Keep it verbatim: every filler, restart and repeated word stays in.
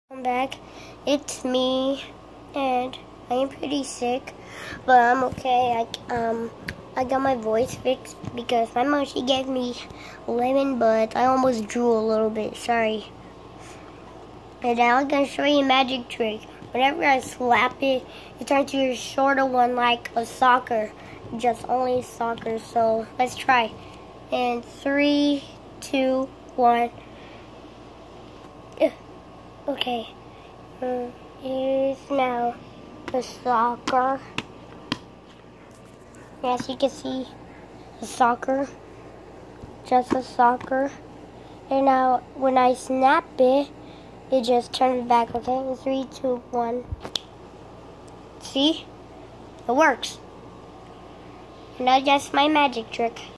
I'm back. It's me, and I am pretty sick, but I'm okay. I um I got my voice fixed because my mom, she gave me lemon buds. I almost drew a little bit. Sorry. And now I'm gonna show you a magic trick. Whenever I slap it, it turns to a shorter one like a soccer, just only soccer. So let's try. And three, two, one. Okay, um, here's now the soccer. As you can see, the soccer, just a soccer. And now when I snap it, it just turns back, okay? Three, two, one. See? It works. And now that's my magic trick.